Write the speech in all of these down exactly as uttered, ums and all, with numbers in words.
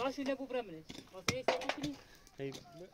آسیله ببرمنش آسیله سوپی هی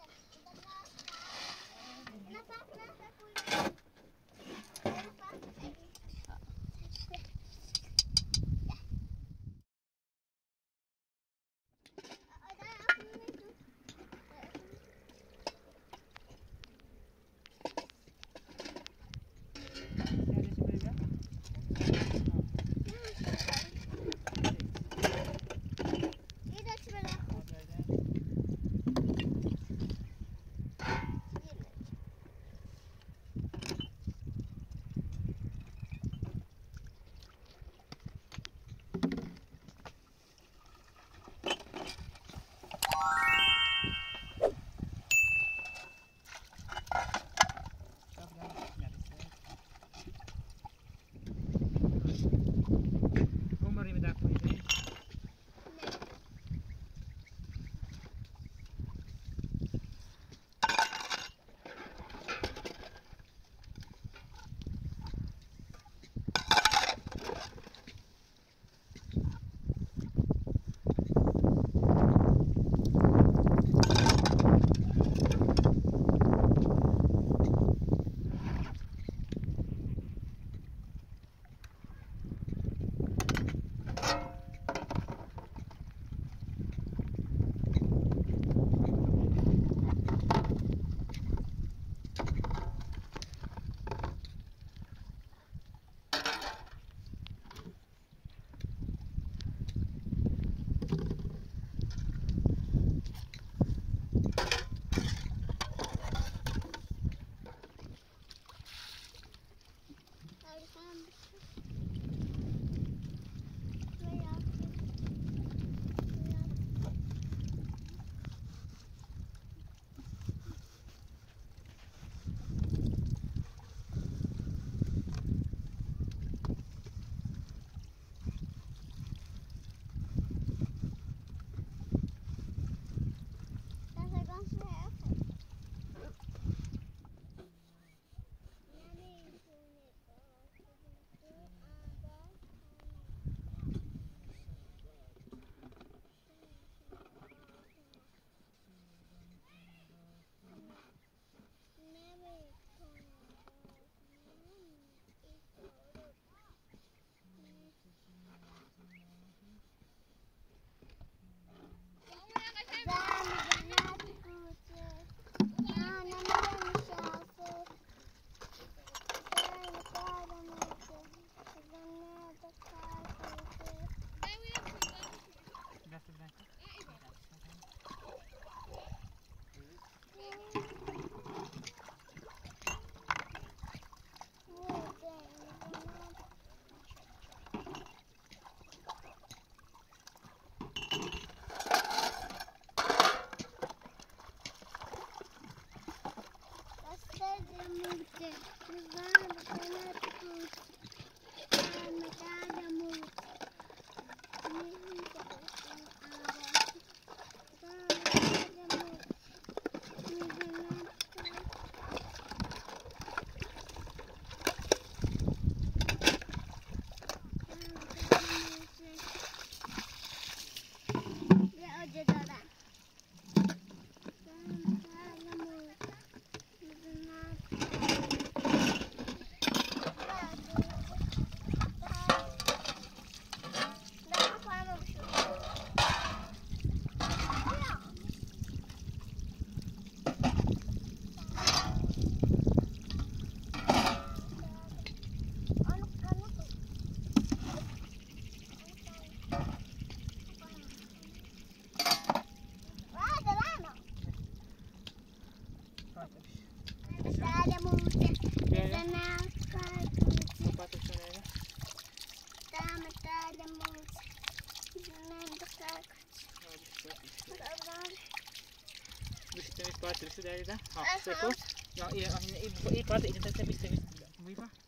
Terus sudah ada. Ha, seko. Ya, ini ini ini part ini tak habis habis. Mui pa.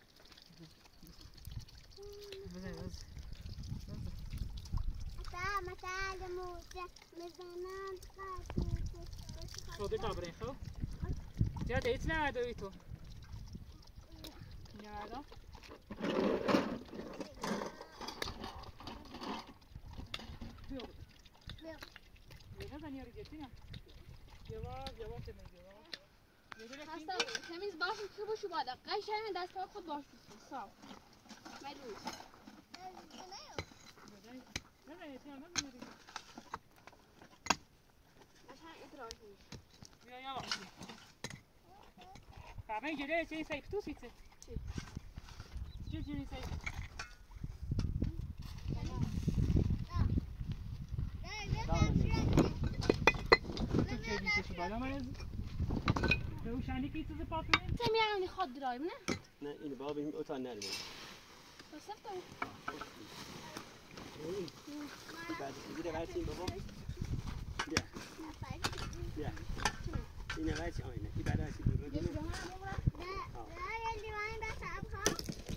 Mata mata de moça, mezanan katu. شده تابرین خب جا دیت نه دوی تو نه Wil. نزن یاری جدی نه یواش یواش میگه هستم تمیز باشیم که باشو بالا قشنگ دست پا خود باش صاف ملو نه نه چرا نمیری قشنگ ادراج نیست بیا یواش کامل گله چه سایپ تو سیته چی چی سایپ چه دیسه بالا ماز تو شانی کی تو زپاتونه چه میانی خود درایو نه نه این بابا این اتاق نرمه بسفت بعد زیر ورسیم بابا بیا بیا این ورسی آینه این بعد ورسی دور بگونه نه نه یه لیوانی بس ابها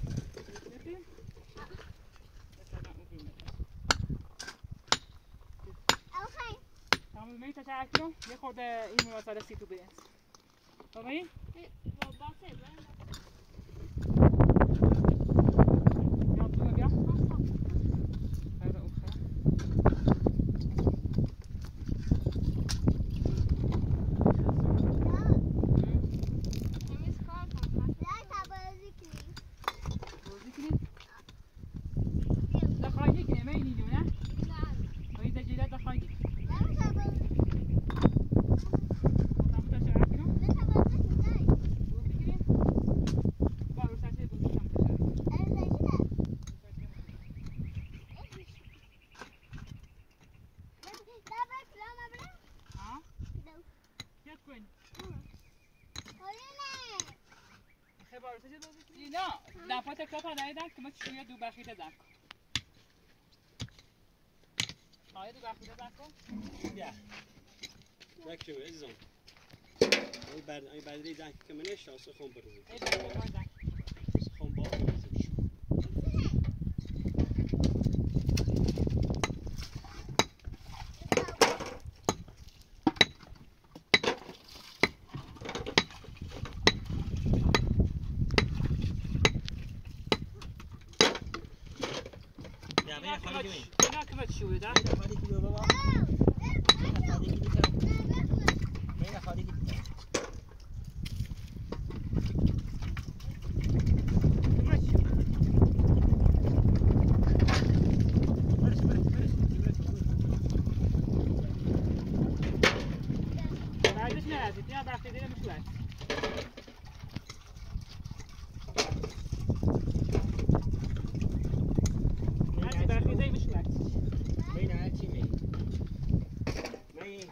اوکی تمام میت تاکلو یه خورده این مواسله سی تو بیس بابا این بابا سه یا تو بیا هذا اوخه تمیز کار کن نه تبازی کنی بازی کنی دخالی کنی ما اینی نه ولی دجیله دخالی نه تبازی تمام تشرح کنم نه تبازی کنی بازی کنی بارو ساعتی بازی کنم نه دفعه تکرار ندیدم که ما چیه دو بخیده زن کن آیا دو بخیده زن کن بیا بکشو عزیزم این بعد این بعد ریزن که منش شانس خون برزه ای بخیده باید زن خون با برزه اینا کمت اینا کمت شوه ده این خالی کیلو بابا این خالی کیلو این خالی کیلو کمت شوه برش برش برش بعدش نرسید اینا بخیده نمیشه بخیده میشه بین هرچی می می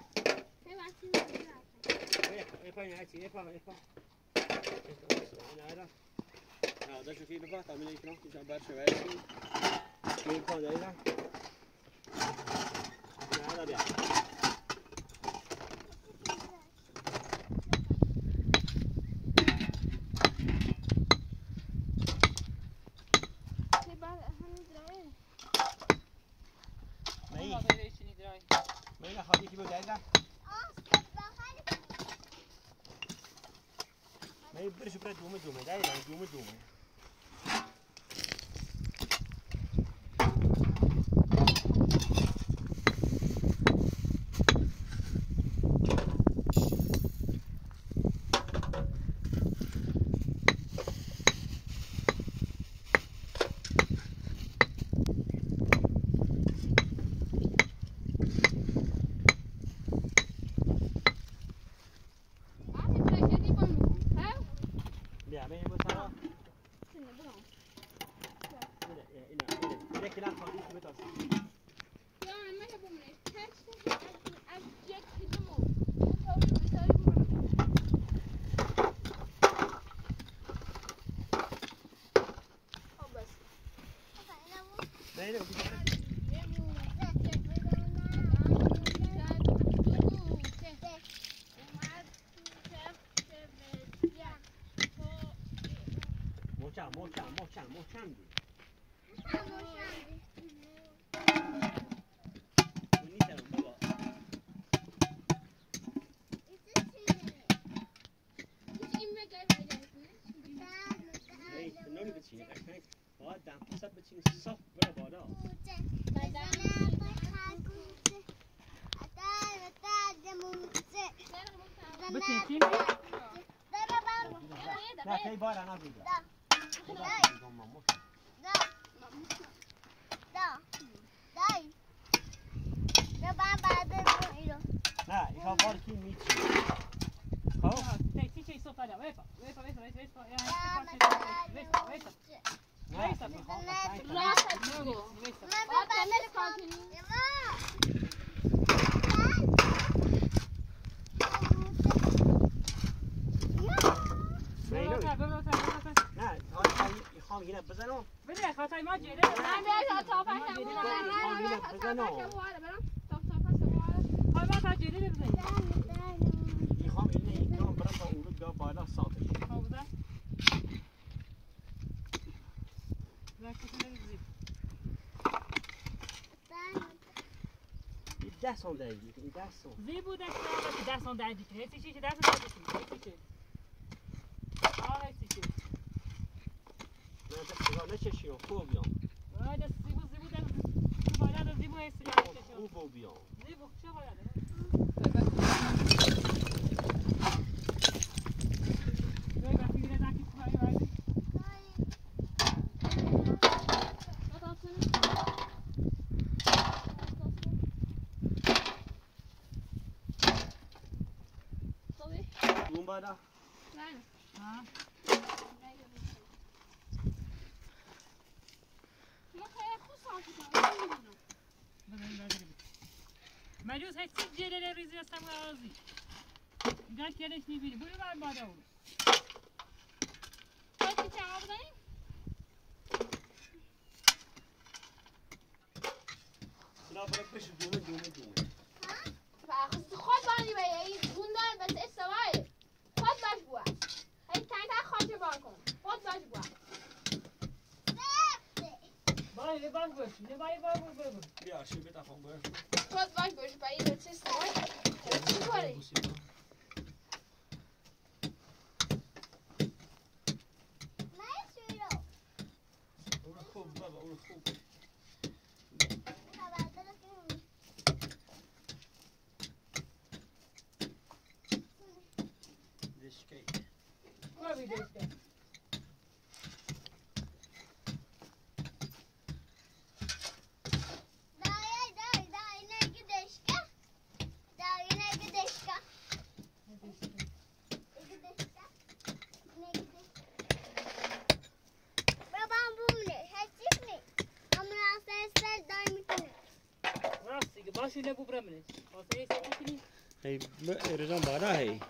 اپا هرچی اپا اپا نه نه ده شوفی بفا تعمل اینا میشن برش ورسی می کن دایلا نه بیا من خالی کی بود دایلا من برش برای دومه دومه دایلا دومه دومه محکم محکم محکم محکم دی اون نیستم بابا ای نوری بچینی قشنگ باید دم پسد بچینی صاف برو بالا بتنتين لا كي بارا نازل لا يخاف باركي ميتشي خلاص تي تي صوت على ويفا ويفا ويفا ويفا ويفا يا ويفا ويفا ويفا نه يخاف هنا بزنو بده خاطر ما جيده من بیاد تا پس بزنم های ما تا جیده بزنی يخاف هنا يكون برا اورد دا بالا ساطش حوضه لا كنت نزيد ده سون دقیقی ده سون زی بود که ده سون دقیقی که هیچ چیزی ده سون دقیقی آه هیچ چیزی نه دست نه چشیو خوب بیام آه دست زی بود زی بود دست بالا دست زی بود هیچ چیزی خوب بیام زی بود چه بالا بالا ها مجوز هیچ چیز جلوی ریزی هستم غازی اینجاش کلش نمیبینی برو من بالا اون خواهی چه آب داریم؟ لا برای بشه دومه دومه دومه خود بانی به این گوندان بس استوایه خود باش بوا هی تنگ تنگ خواهی بان کن خود باش بوا بای باش باش نه بای باش باش بیا شو بتا فون باش خود باش باش با این بس استوایه چی باری؟ اون خوب بابا اون خوب دشکی کوبی دشکی باشی نبود برامنش واسه چه می‌کنی؟ هی رجام بالا هی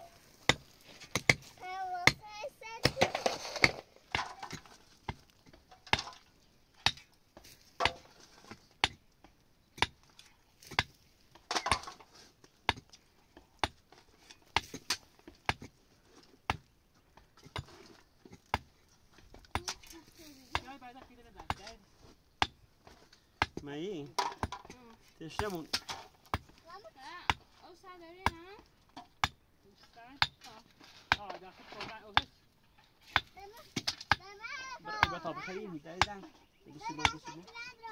مایی تشتمون او ساداری نه؟ آه داخل خوردن اوهش بطا بخیری می‌داریم بسیار بسیار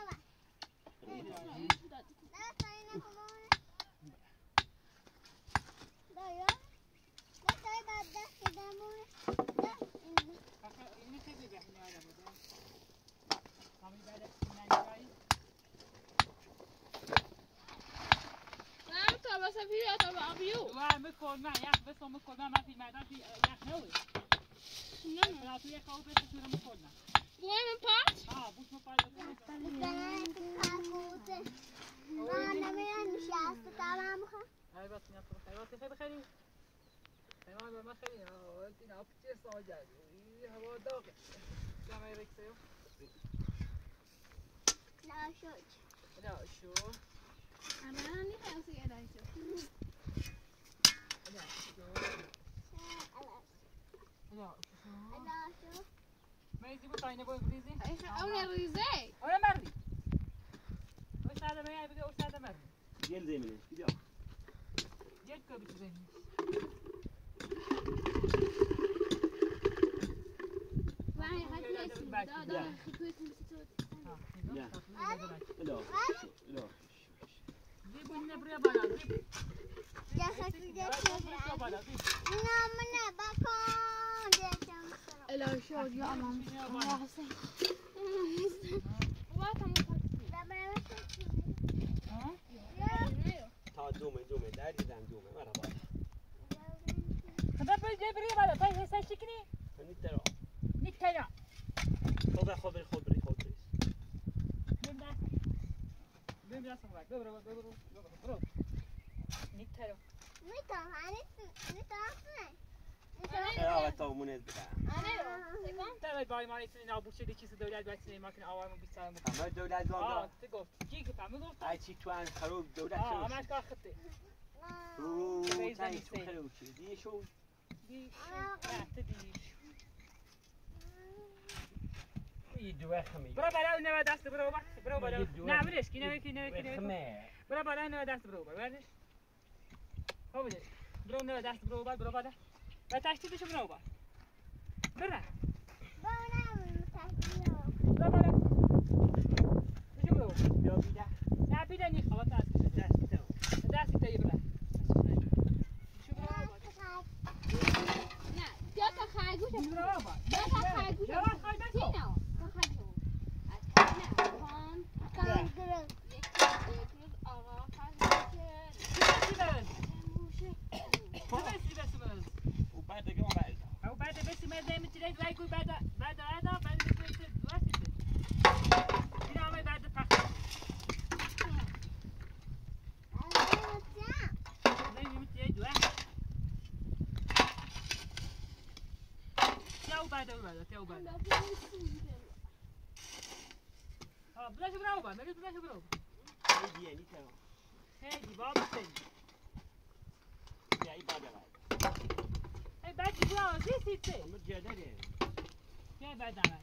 و میکن من یک بس میکن من من فیلم مردم یک نوی نه نه تو یک کار بس تو رو میکن من بوی من پات؟ آه بوش من پات ای بس میاد تو خیلی خیلی خیلی خیلی ما خیلی آه این آب چه ساجد این هوا داغه جامعه بکسیو لا شوج لا شو اما نیست از یه دایشو لا شو لا شو ما يجيبوا طاينه بوي بريزي اون ریزه ولا مري وش هذا ما يبقى وش هذا مري ديال زي منه بیا جيت كو بتزين وای هات دا دا خطوط لا لا لا زيبو نبري بالا زيبو يا خالتي لا منه بكون ديشم لا شو يا أمام يا حسين واتم تا دومه دومه داری دم دومه مرحبا خدا بجبری بالا تای حسای شکنی نیترا نیترا خبر خبر خبری خبری بیم دست بیم دست خبر برو برو برو برو نیترا میتونم هنوز میتونم آه تا مونت بدم تا بای ماری سن نابود شدی چیز دولت باید سن ما کنه آوارمو بیستم بکنم اما دولت زنده آه تو گفت کی که فهمی گفت ای چی تو ان خراب دولت آه شد همش کار خطه رو تای تو خراب شد دیگه شو دی نه تدی ای دو خمی برو بالا نه دست برو با برو بالا نه برش کی نه کی نه کی خمه برو بالا نه دست برو بالا برش خب برش برو نه دست برو بالا برو بالا و تشتیدش برو بالا برو برو بالا بشو برو بیا بیده نه بیده نی خلاص دست دست بیده دست تایی برو بشو برو بالا نه بیا تا خرگوش برو بالا بیا تا خرگوش یا خواهی بسو نه تا خرگوش نه پان کام گرم یک روز آقا خرگوش چی برد موشه چی بسی برد و بعد دیگه اون بعد او بعد بسی مرد میتونید لایک بعد بعد بعد بعد بسی واسه این همه بعد پخت نمیتونید واسه تیاو بعد اون بعد تیاو بعد ها بلاش برو بعد مگه بلاش برو ای دیگه نیترا هی بابا سن یا ای بعد بعد هی بعد برو زی سی اما جاده یه بعد عمل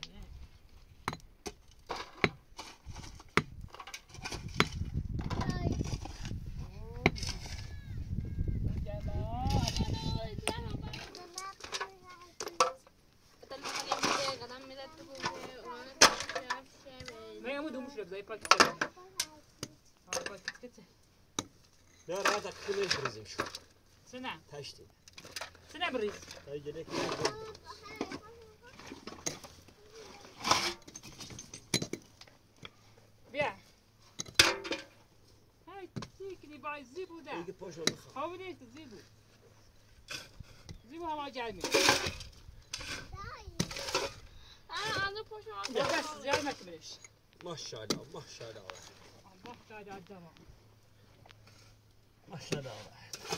زي باكيت اه باكيت كده لا هذا كله بريزم شو سنة تاشتي سنة بريز هاي جدك بيع هاي تيكني باي زيبو ده يجي بوش ولا خا هاو ليش تزيبو زيبو هوا جاي مني انا انا پوشم بس زيادة ما تملش ما شاء الله ما شاء الله الله تعالى عالجمع ما شاء الله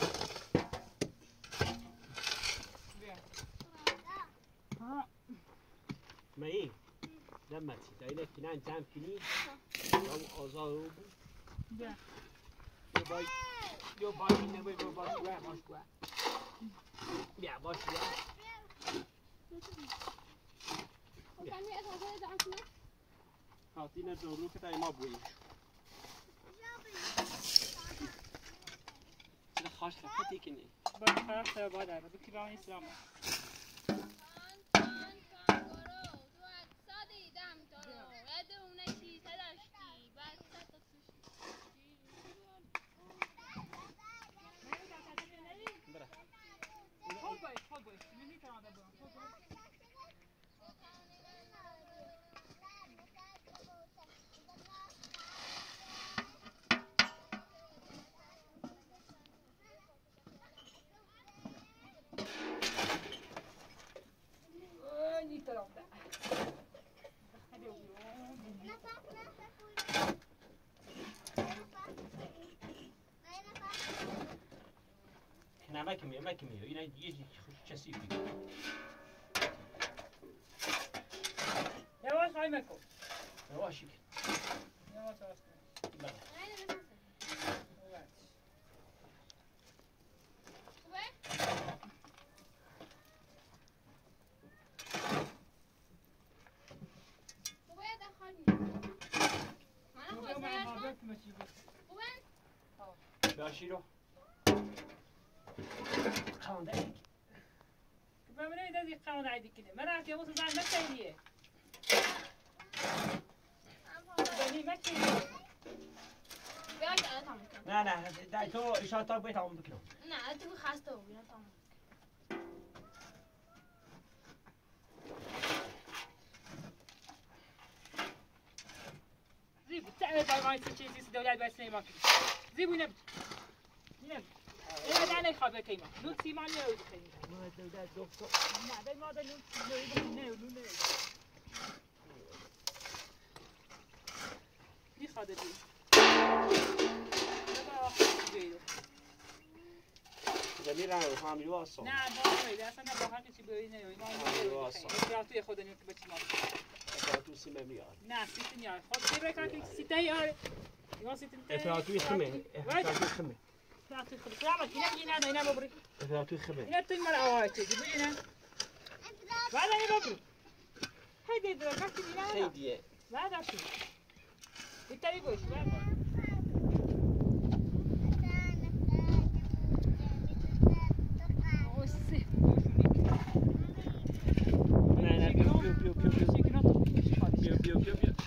ها ما ايه لما تدايلة كنان جام كني او ازارو بيع يو باي يو باي نبي يو باي شوية باش شوية بيع باش شوية وكان يأخذ هذا عشنا هاتينا دورو كده ما بويش كده خاش خفتي كني بس خلاص يا بعد هذا بكي بعوني سلامة نه ما کمی ما کمی اینا یه چیزی فیک يواش هاي ماكو یواشی يواش هاي بله باشیرو خانده ای كيف من هذا ذي قاون عادي كده ما راح يوصل بعد ما تسويه بني ما تسويه بیا که تمام کن. نه نه در تو اشاره تا باید تمام بکنم. نه تو خسته و بیا تمام. زیبو تعال باید چیزی چیزی دولت بس نمی‌کنه. زیبو نه. نه. نه نه خواهد کیما. نون سیمان نه اوج کنیم. ما دولت دکتر. نه دای ما دای نون نه نه نون نه. میخواد بی. زمین رو هم یو آسان. نه باید اصلا نه با هر کسی بری نه. ما آسان. توی خود نیست که بچی ما. تو سیمه میاد. نه سیت نیاد. خود بری که سیت یاره. یا سیت. افراتوی خمه. افراتوی خمه. افراتوی خمه. سلام کی نه نه نه ببری. افراتوی خمه. اینا توی مال آوای چیزی ببینن. بعد اینو ببر. هیدی درو کسی میاد. هیدیه. بعد آشی. بیتاری باش. بعد. نه نه بیو بیو بیو بیو بیو بیو بیو بیو بیو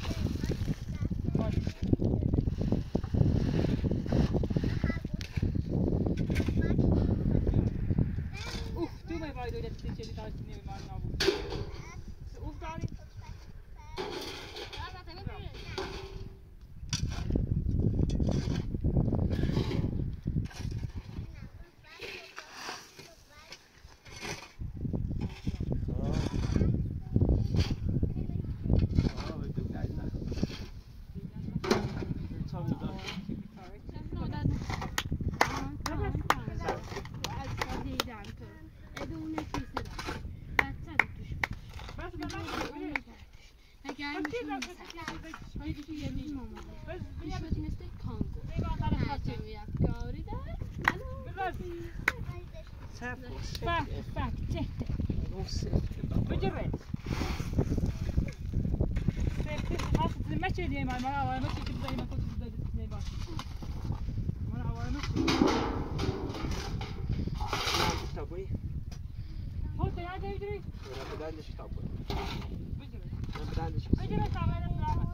اوف تو می باید دویده چیزی چیزی داشتی نمی باید نبود اوف داری ما ما أول ما تيجي زي ما كنت بدأت زي ما ما أول ما تيجي تابوي هو تيجي تيجي أنا بدأت شيء تابوي بجري أنا بدأت شيء بجري تعال تعال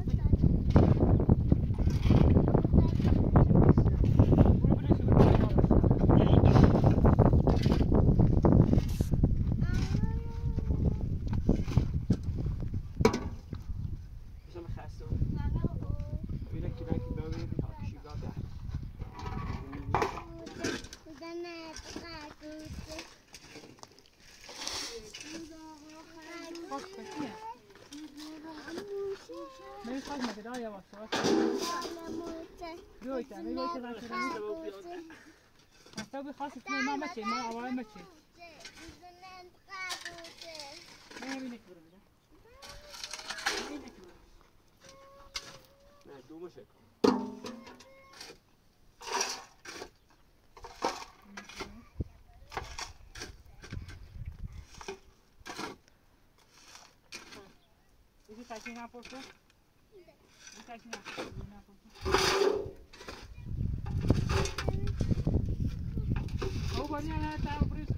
أستوي خاصة في ما مشي ما أول مشي. ما يبي نكبر ولا؟ ما يبي نكبر. لا دو مشي. إذا تاكينا بورتو. إذا تاكينا بورتو. هو بني أنا تعب بريس.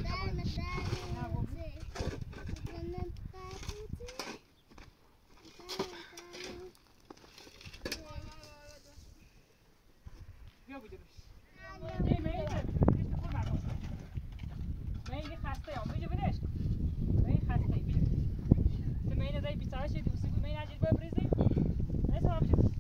بیا بجوش. نه ما يجي بجوش تقول معكم. ما يجي خاسته يوم بيجي بنيش. ما يجي خاسته بيجي. ما يجي زي بيتعاش يدي وسيب ما يجي عجيب بريزي. ليش ما بجوش.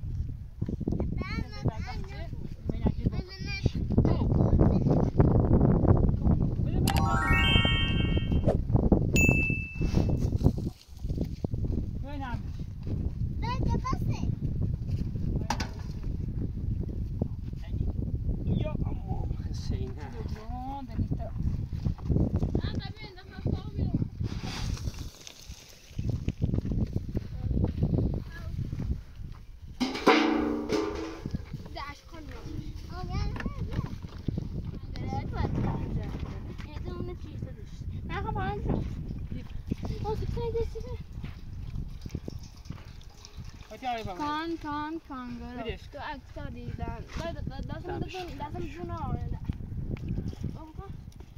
کان کان کانگورو تو عکس دیدن لازم لازم لازم جونا آورده بکن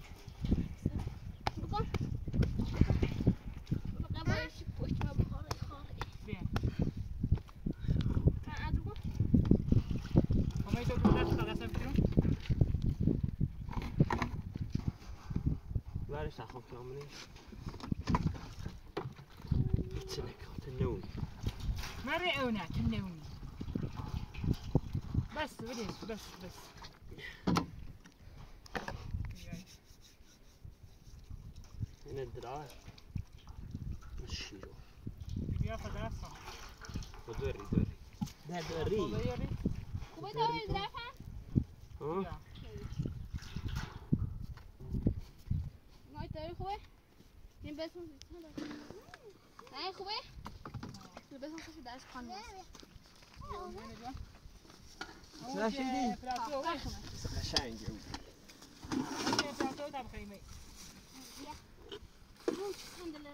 بکن بکن باید پشت ما بخوره خواهی بیا کن ادو کن همه تو سخن کاملی تنکات نون مرة أونا تنوني بس بديش بس بس هنا الدراع الشيرو بيا فداسة ودوري دوري ده دوري دوري خوبه داری درفن؟ ها نای داری خوبه؟ این بسون نه خوبه؟ بسون خوشی درش خانم شدی؟ براتو قشنگه براتو تام خیمه اون چی سندله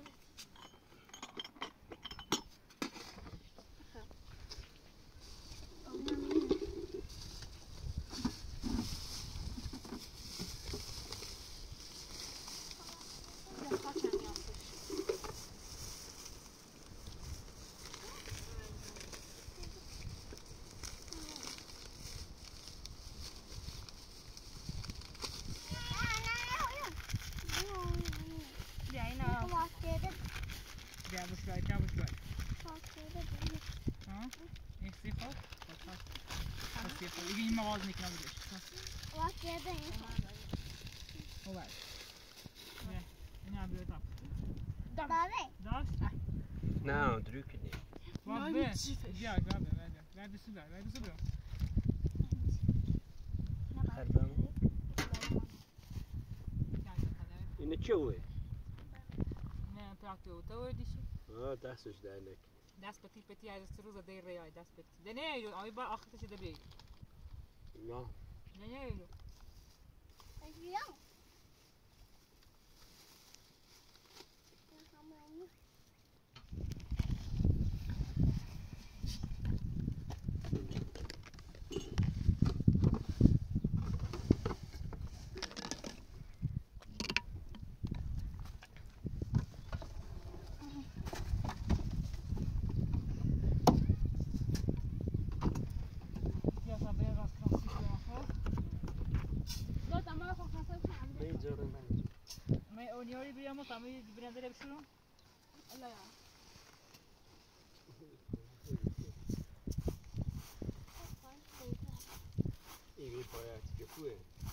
جابش باید جابش باید ها ایستی خود ایستی خود دیگه این مواز میکنم بودش او باید نه این هم بیاد تاب داشت نه دروک نی واد به بیا گابه بیا بیا بسو بیا بیا بسو بیا خربم اینه چوه؟ نه پراکتو تو دیشی آه دستش در نک دست پتی پتی از روز دیر ریای دست پتی ده نه ایلو آمی با آخرش ده بی نه نه نه ایلو اونیاری بیام و تامی برنده رو بشورم الله یا ایگی باید گفوه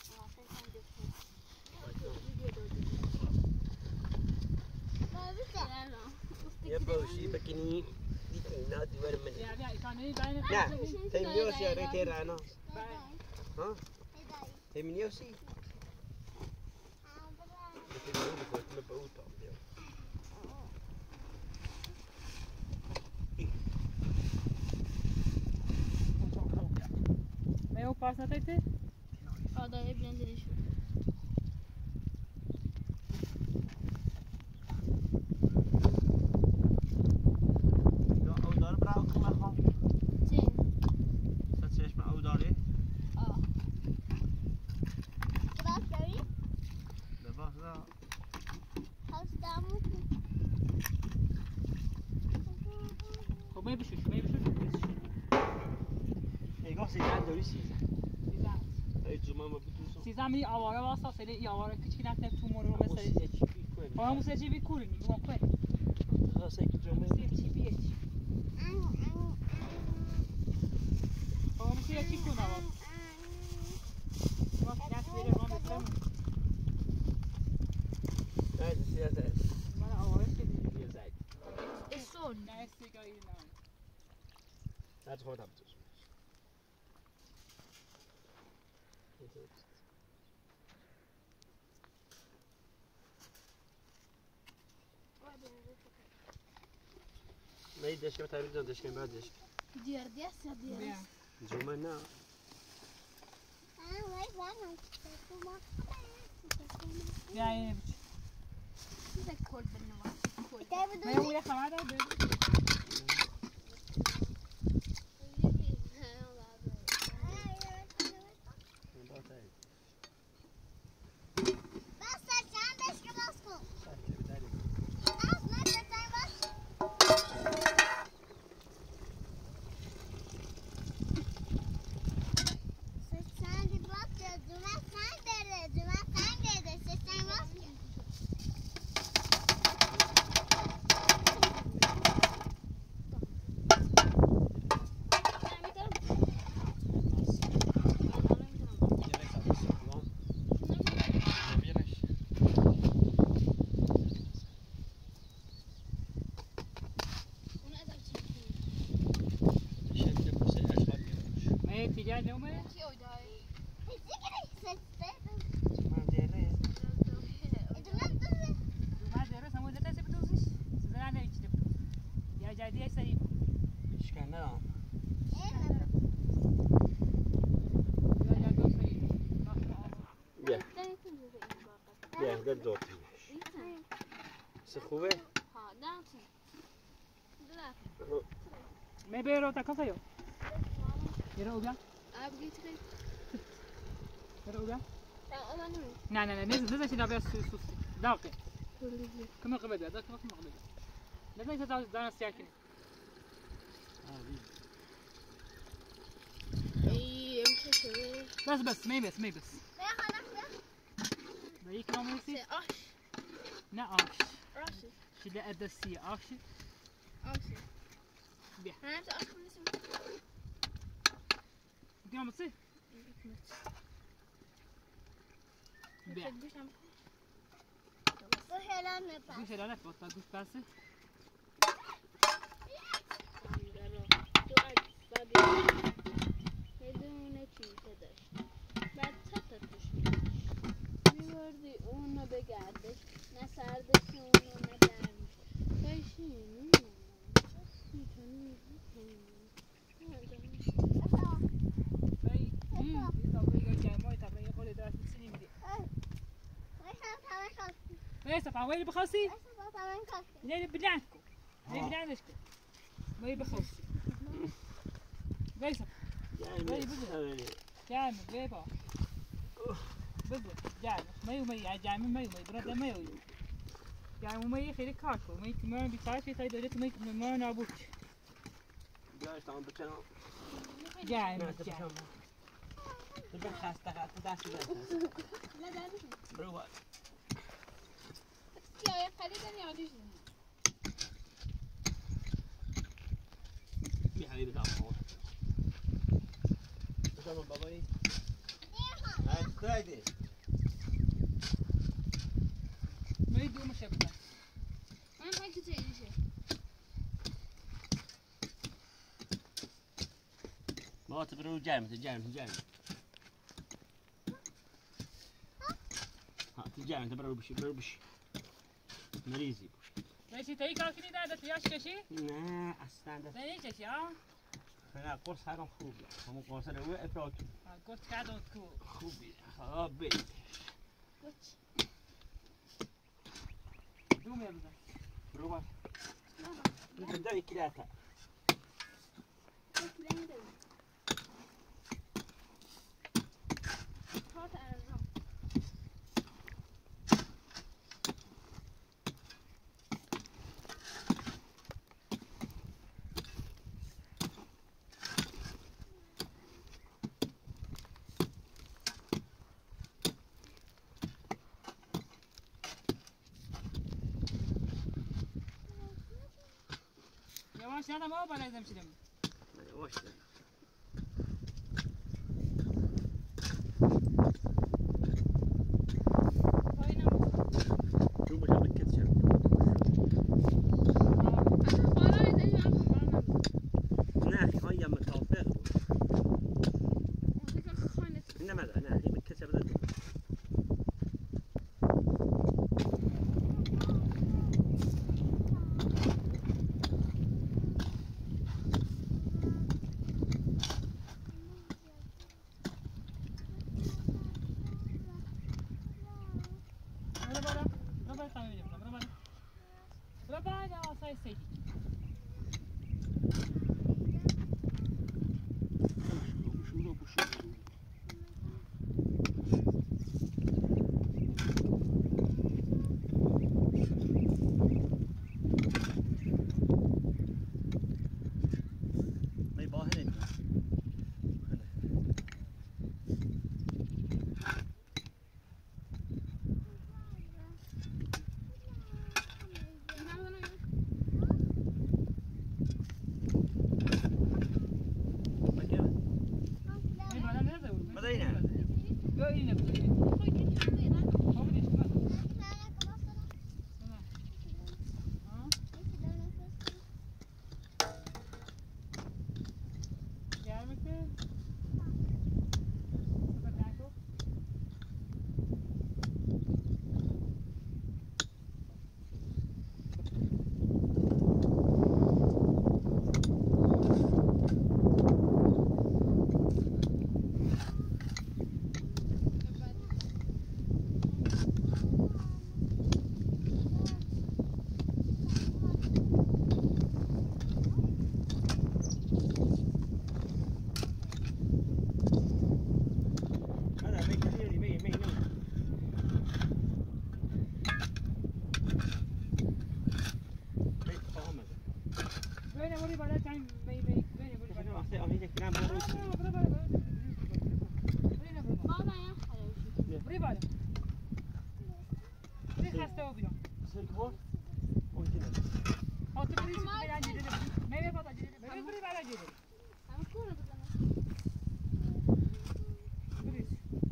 یه باشی بکنی دیکنی دیوار منی بیا بیا ایکانه باید نه تیمیوسی آره که رانا ها تیمیوسی मैं वो पास ना थे आधा ये ब्लेंड दिली शू یا اودار برای کم خواهم چی؟ ست چشم اوداره آه باز داری؟ لباس را هاوس دامو خب می بشوش می بشوش ایگاه سیزن داری سیزن سیزن ای جمعه ما بتوسم سیزن می آواره واسه سری ای آواره کچکی نکنه تو مورو رو مثل آه موسیقی چی بیکوری می بگم کنی خاصه که جمعه موسیقی چی بیه چی آه موسیقی چی کنه واسه واسه نت بیره رام بکنم نه سیزن من آواره سیزن سیزن السون نه سیگاری نه نه تو خودم بتوسم نه دشکم تبریز داد دشکم بعد دشکم دير ديس يا دير جمعه نه بیا اینه بچه ده كل بالنواس ما يوم يا خمادة جا نومه چی اودای من دیره ما درس همون دست بتوزش زنا نمیشه یا جدی سری اشکال ندارم بیا بیا در دور سه خوبه ها دانسن ما بیرو تا کافیو بیرو بیا ابگی تری بیرو بیا انا نمی نه نه نه نزل نزل شنا بس سوس داقي كم قبل هذا كم قبل لازم تتعود دانا ساكن اي امشي شوي بس بس ما يبس ما يبس بيك نوم يسي اش لا اش راش شلا ادسي اش اش بيا انا امشي اش من اسمه انت ما تصير بيا گوش الان بطل گوش بسه بدون چیزه داشت بعد تا توش میبردی اونو بگردش نه سردش اونو نه گرمش باشی میتونی بای این تابلو یه جمعی تابلو یه خود دست سینی میدی بس فاويل بخوسي ليه بلانكو ليه بلانشكو ما يبخوسي بس جاي جامد بيبا بزر جامد ما يومي جامد ما يومي برد ما يومي جامد ما يخير كاكو ما يتمرن بتعرفي تاي دولت ما يتمرن أبوك جاي تام بتشنا جامد جامد تبي خاسته خاسته داشتي لا ده برو يا خلينا نعديش يا حبيبي تعال شو من باباي هاي كرايدي ما يدوم شبكة انا حاجه تعيش ما تبرو جامد جامد جامد ها تجامد تبرو بشي برو بشي مريزي ماشي تاي كاكني ده ده تياش كشي لا اصلا ده تاي كشي اه انا قرص هذا خوب هم قرص انا وقف راكب قلت كادو تكو خوبي خرابي دوم يا بزا روح نبدا كلاتا يواش هذا ما هو لازم شلم واش شو مش عم تكتشف ناخي هيا من توفيق انما لا ناخي بتكتشف ذا ببین بوری بالا تایم می می ببین بوری بالا وقتی آهی دکرم برو چی برو بالا ببین برو بابا من خلاص بوری بالا بوری خسته و بیرون سر کن ممکنه ها تو بوری چی میرن جیره می بالا جیره ببین بوری بالا جیره همه کورو بزنم بوری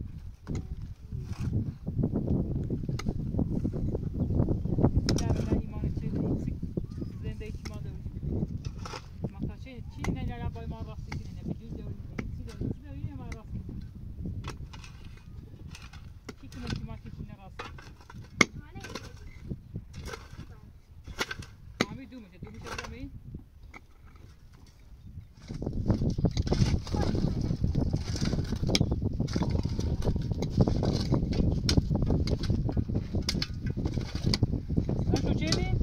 چی نه با ما راستی کنه نه بجوز دور چی دور چی دور ما راستی کی کنه کی ما کی نه راستی همین دو میشه دو میشه همین تو چی دی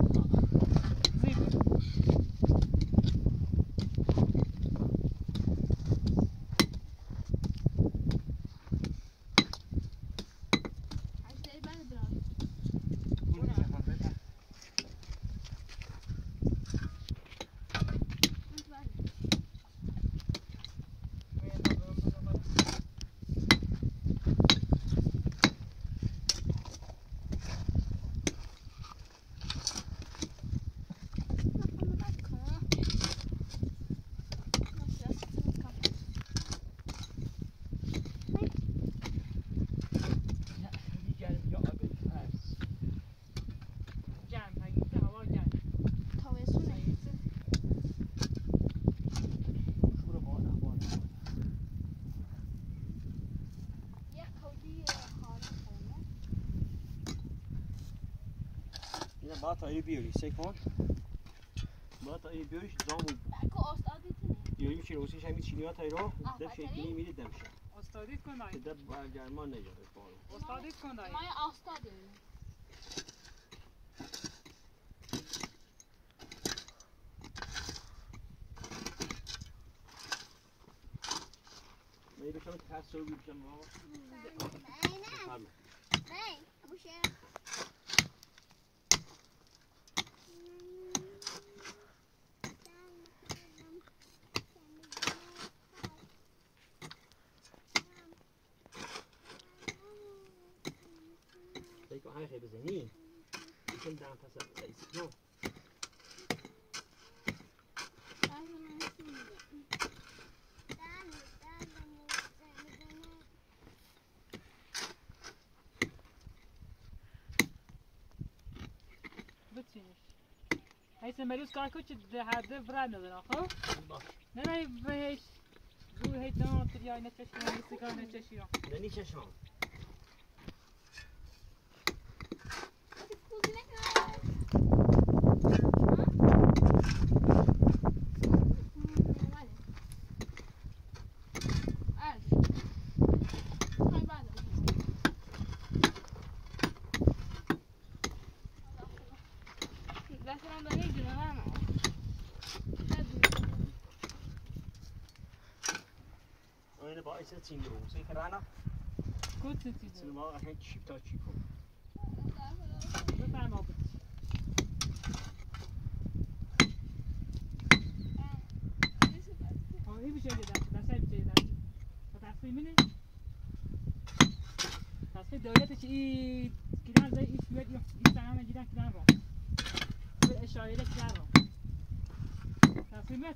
ما تا ای بیاری سه کن ما تا ای بیاریش زامو بکو استادی کنی یه چیزی روسیش همین چینیات های رو دب شکلی میره دمشه استادی کن دای دب برگرمان نیاره بارو استادی کن دای ما استادی میره شما خاص رو بیشتر ما نه نه موشه دیگه های خیلی بزنی میشم دام پس رئیس نو بچینش هیچ مریض کار کوچ ده هده برند ندارم خب باش نه نه بهش رو هیچ دام تریا نچشی نیستی کار نچشی رو ننی چشم اینه با ایسه چین رو سی کرانا کوچ چیزی سینما آهن چیپ تا چیپ کن بفرما بود آه این بیشه یه دست دسته بیشه یه دست و دسته میینه دسته دولتش ای گیرن زی ایش بیاد این سنم گیرن گیرن رو به اشاره گیرن رو دسته میاد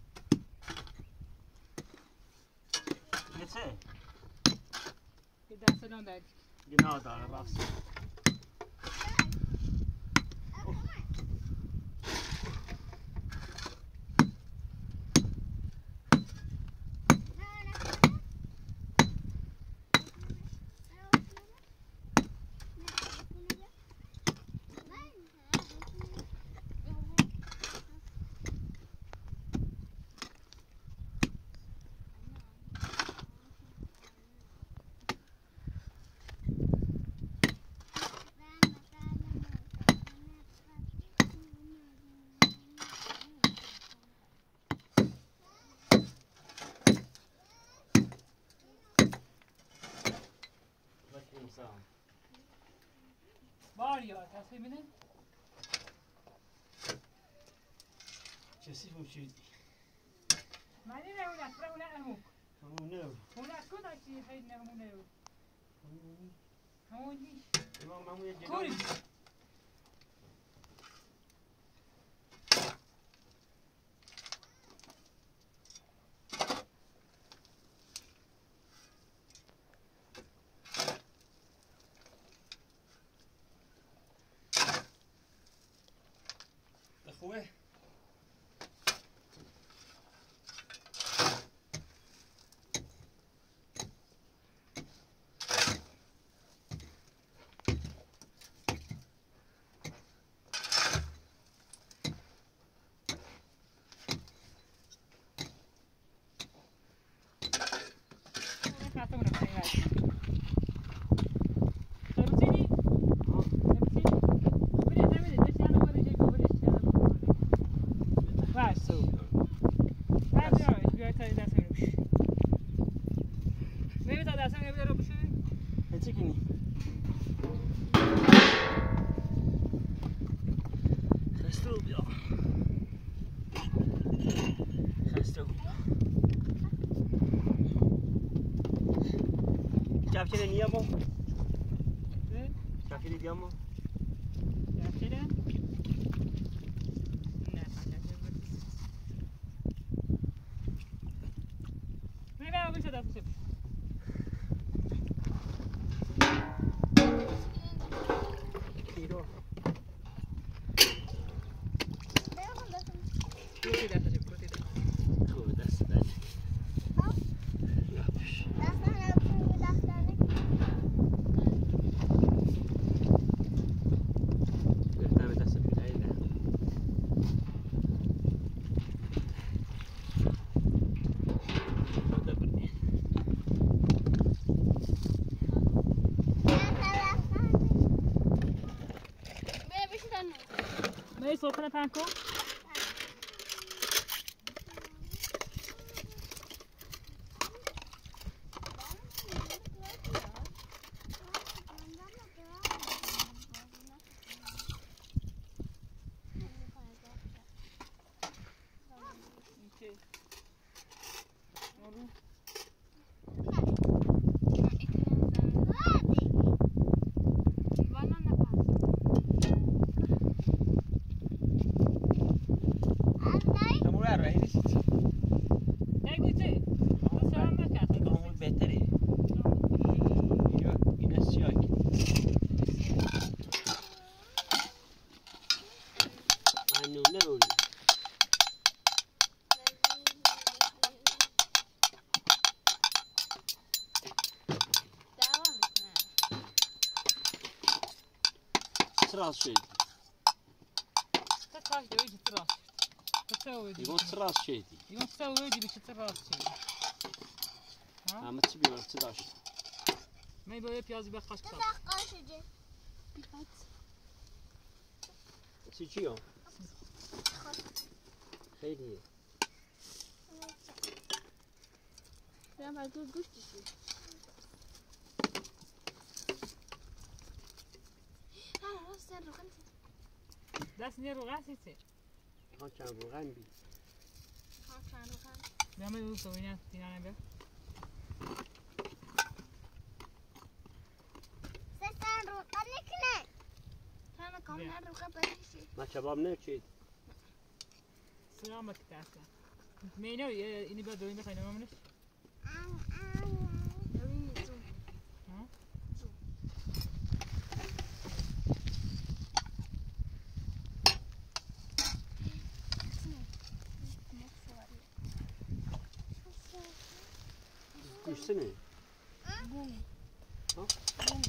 یه چه؟ یه دسته نام دارد یه ناداره راست باریا تصمیم اینه چه كثيف مشيت ما لنا هنا ترى هنا أمو همون نو هنا كل شيء خيرنا هنا نو هوني تمام همون يجي كل أخوه هتيجيني خستو بيا خستو شايفين نيامو شايفين نيامو شايفين Nej, så kan det panko. تراس شيء تراس دويجي تراس تسوي يقول تراس شيء يقول تسوي ويجي بيش تراس شيء ها ما تبي ولا تداش ما يبغى بياز بخش كتاب قاش جي بيفات سيجيو خيري يا ما تقول قشتي دست نیر رو غاسی چه؟ ها چند رو غن بی ها چند رو غن دامه دو سوینه دینا نبی سستان رو غن نکنه چند کام نه رو غن بریشی ما شباب نه چید سلامت کتاسته مینو اینی با دوینده خیلی نمامنش دوینی زو ها؟ گوشتنه بومی ها؟ بومی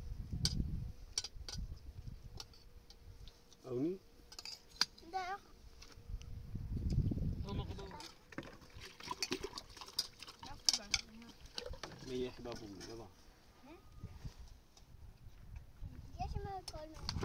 اونی ده با بومی بابا یه شما کار